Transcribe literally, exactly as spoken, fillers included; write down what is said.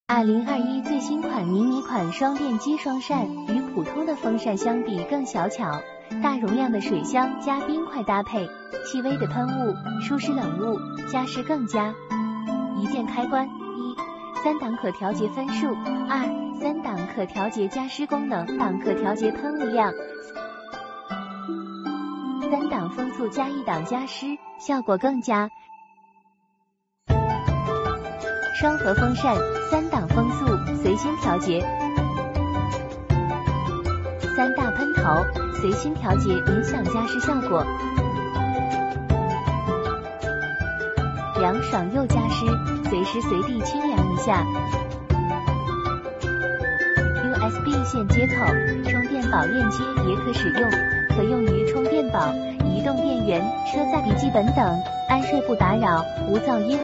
二零二一最新款迷你款双电机双扇，与普通的风扇相比更小巧，大容量的水箱加冰块搭配，细微的喷雾，舒适冷雾，加湿更佳。一键开关：一、三档可调节分数；二、三档可调节加湿功能，档可调节喷雾量；三档风速加一档加湿，效果更佳。双核风扇，三档风速，随心调节；三大喷头，随心调节影响加湿效果。凉爽又加湿，随时随地清凉一下。U S B 线接口，充电宝链接也可使用，可用于充电宝、移动电源、车载笔记本等，安睡不打扰，无噪音。